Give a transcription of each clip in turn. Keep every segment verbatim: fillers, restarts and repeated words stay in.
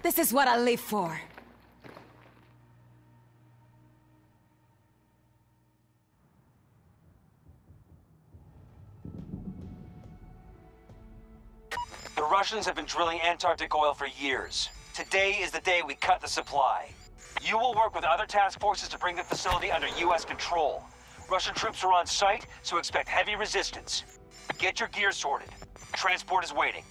This is what I live for. The Russians have been drilling Antarctic oil for years. Today is the day we cut the supply. You will work with other task forces to bring the facility under U S control. Russian troops are on site, so expect heavy resistance. Get your gear sorted. Transport is waiting.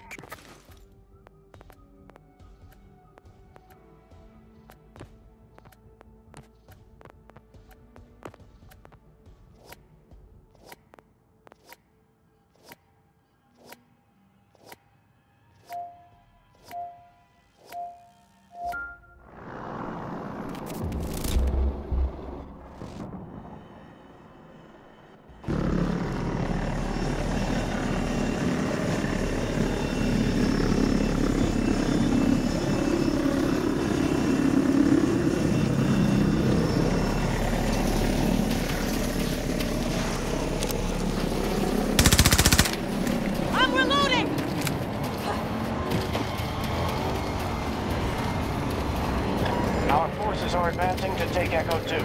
Are advancing to take Echo two.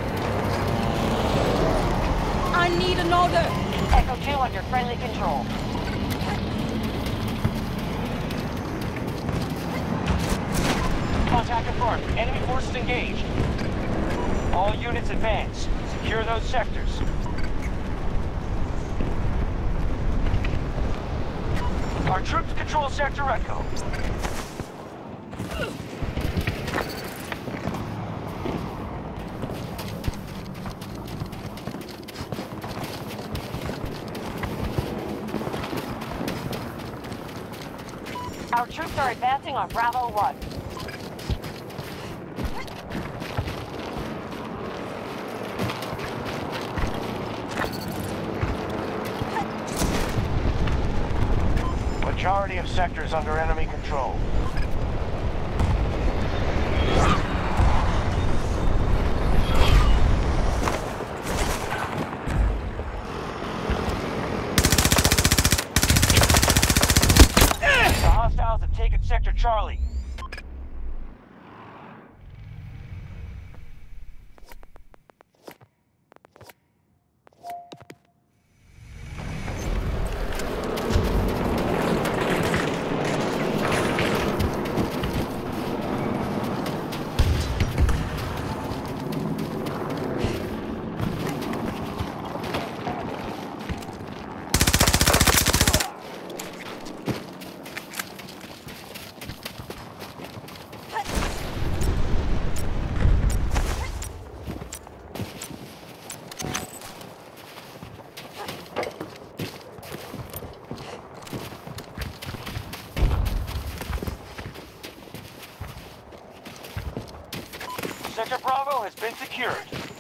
I need an order! Echo two under friendly control. Contact confirmed. Enemy forces engaged. All units advance. Secure those sectors. Our troops control Sector Echo. Our troops are advancing on Bravo one. Majority of sectors under enemy control. Sector Charlie. Sector Bravo has been secured.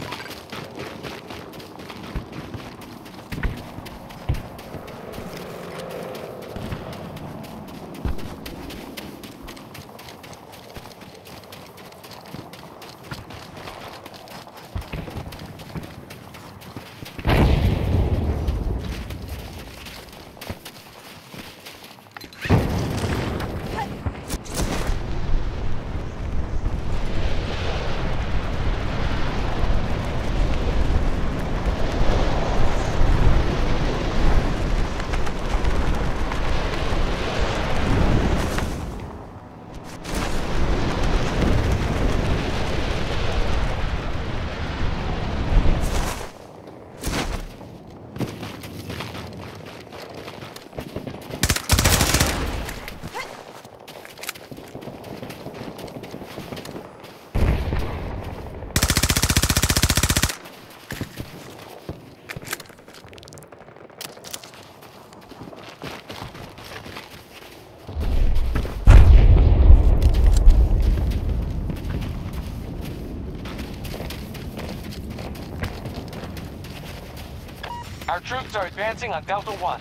Our troops are advancing on Delta one.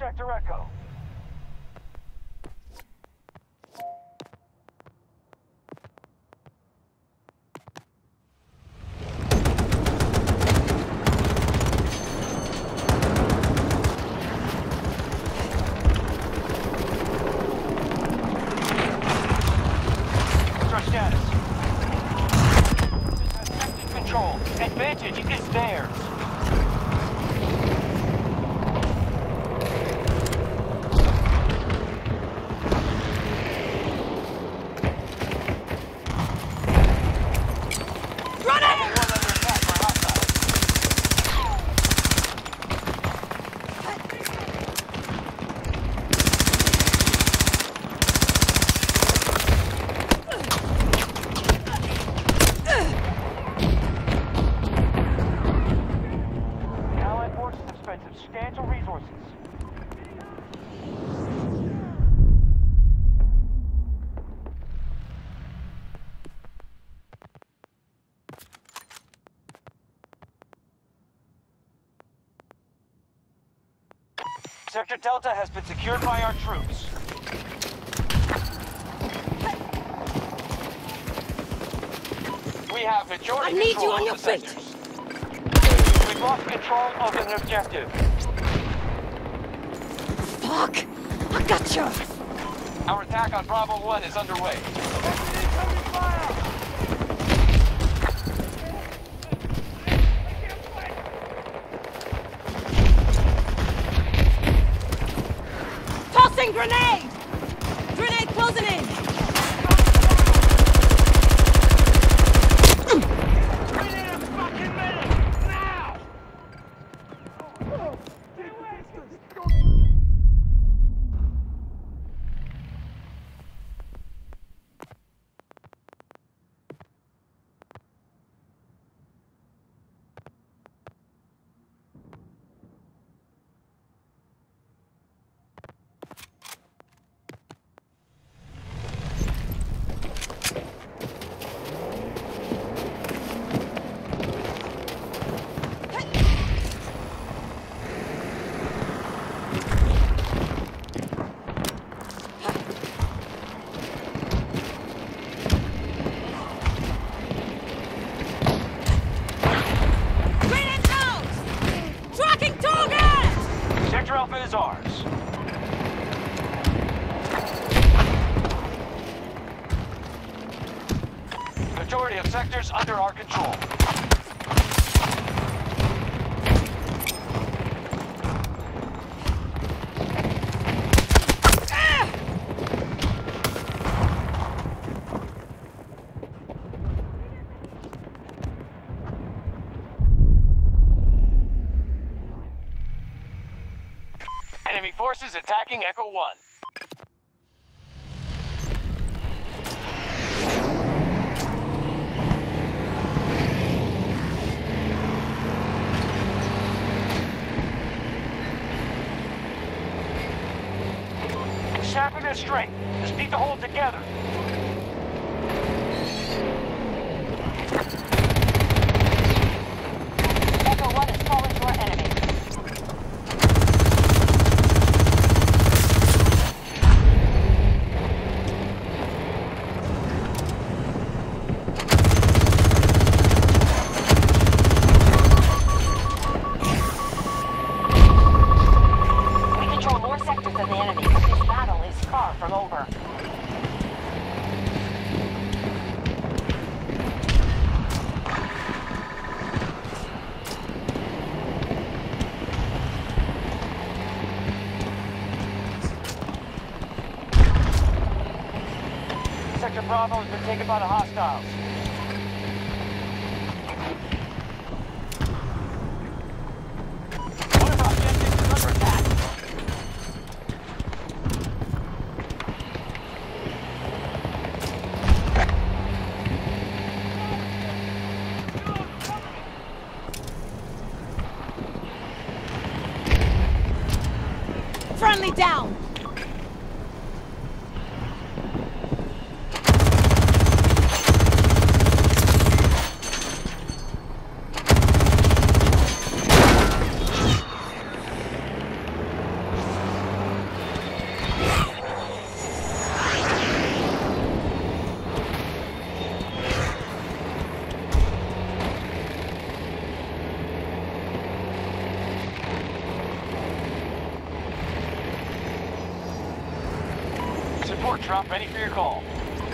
Sector Echo. What's our status? Sector control. Advantage is theirs. Substantial resources. Sector Delta has been secured by our troops. We have majority I need control you on of your the feet. sectors. We've lost control of an objective. Fuck! I gotcha! Our attack on Bravo one is underway. Tossing grenade! Grenade closing in! We need a fucking minute! Now! Grenade out! Tracking target! Sector Alpha is ours. Majority of sectors under our control. Enemy forces attacking Echo one. Sharpen their strength. Just need to hold together. Echo one is falling to our enemy. We control more sectors than the enemy, but this battle is far from over. Sector Bravo has been taken by the hostiles. One of our objectives is under attack. Friendly down! Support drop ready for your call.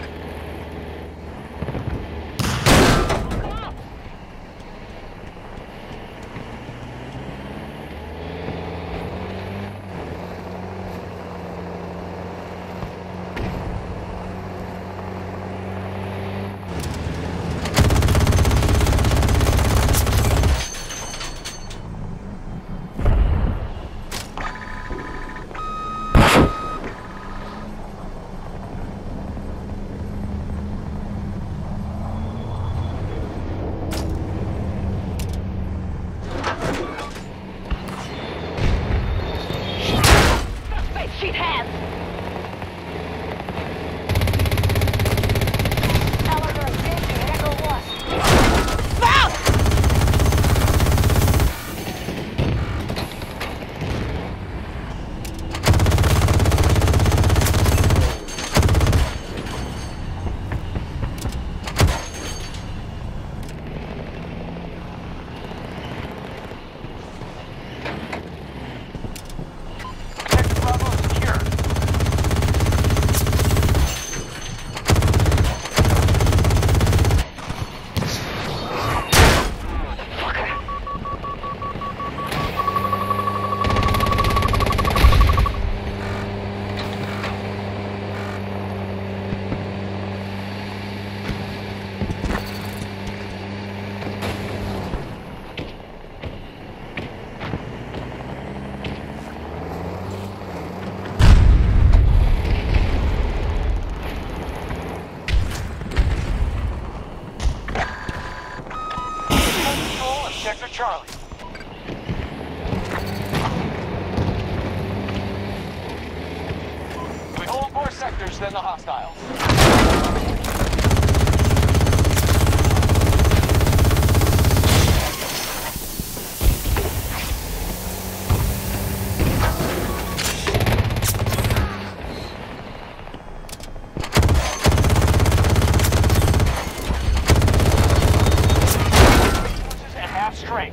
Sheet hands! Eleanor, Victor, Echo West. Foul! Sector Bravo is secure. Control of Sector Charlie. We hold more sectors than the hostiles. Forces at half strength.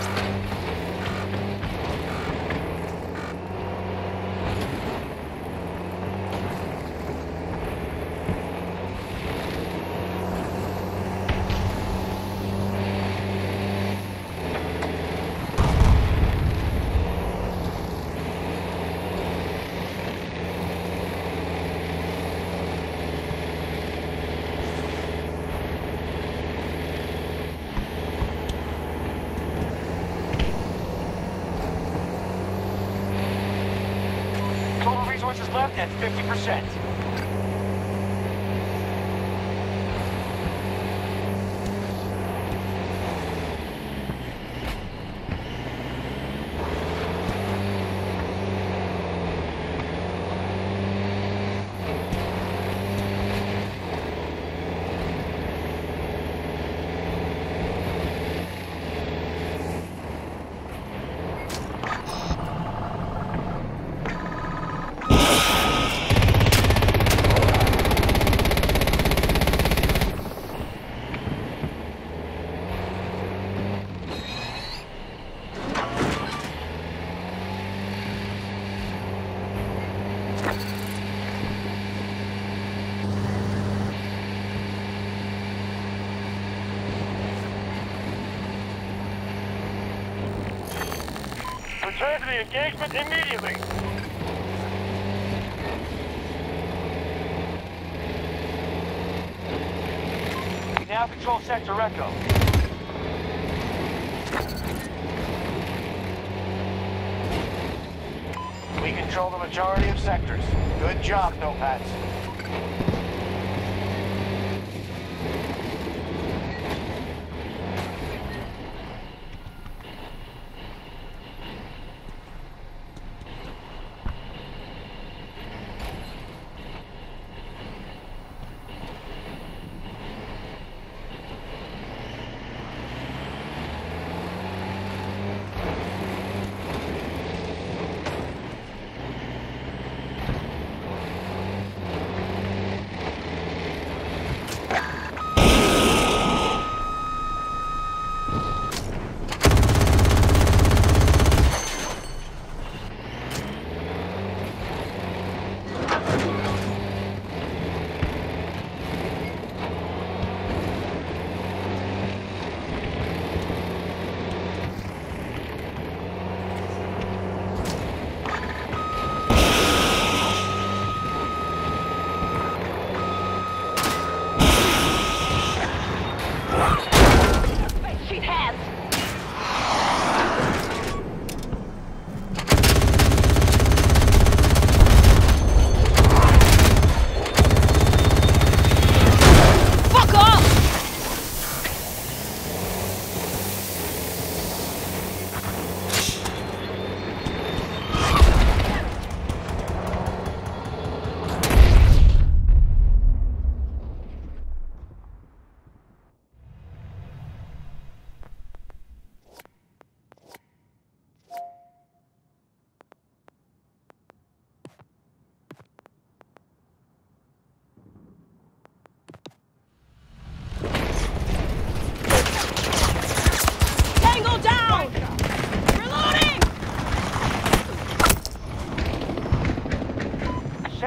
Total resources left at fifty percent. Return to the engagement immediately. We now control Sector Echo. We control the majority of sectors. Good job, Notepads.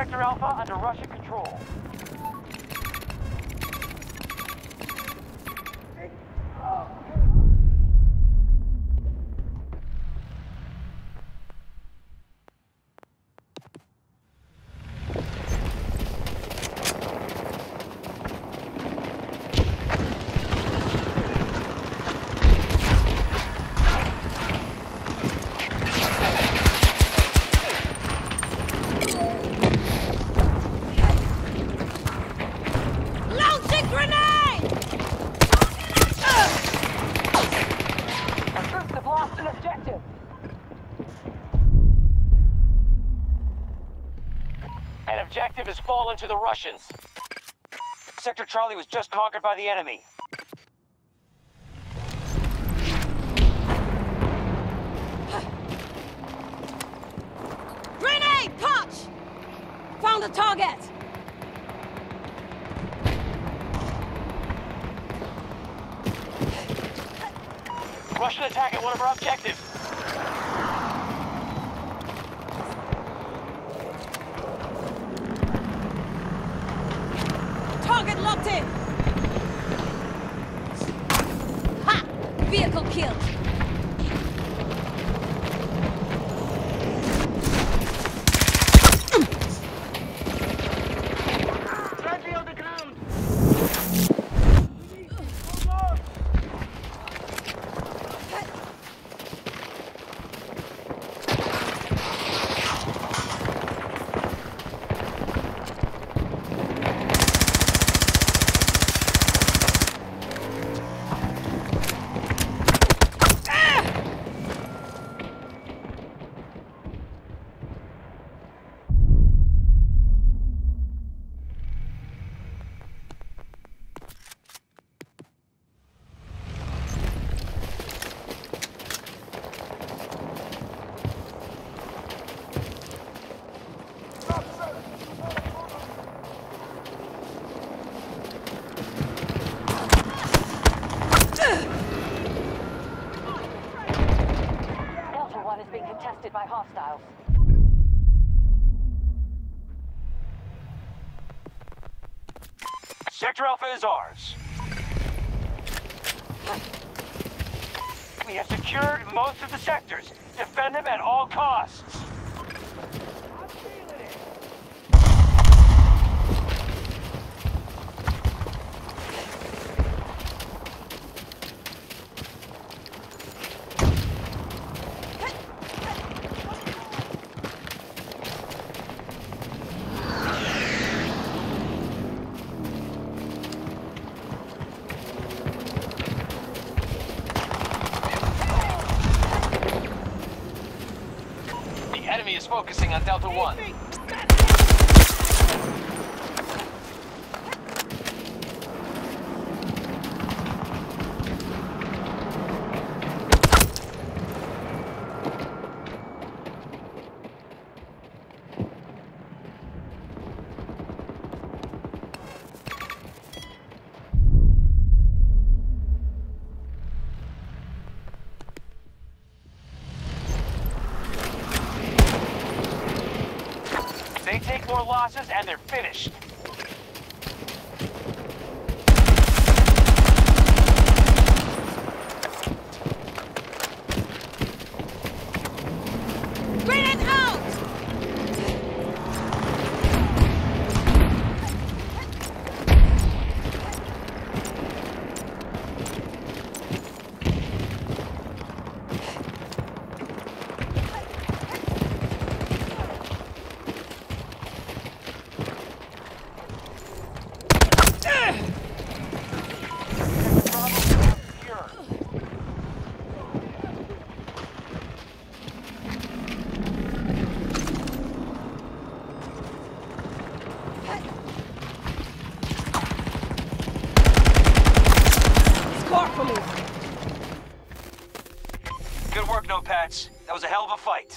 Sector Alpha under Russian control. Launching grenade! Our troops have lost an objective. An objective has fallen to the Russians. Sector Charlie was just conquered by the enemy. Grenade! Punch! Found a target! Russian attack at one of our objectives. Target locked in! Ha! Vehicle killed! Slightly on the ground. Delta One is being contested by hostiles. Sector Alpha is ours. We have secured most of the sectors. Defend them at all costs. The enemy is focusing on Delta One. They take more losses and they're finished. Grenade out! Good work, Notepats. That was a hell of a fight.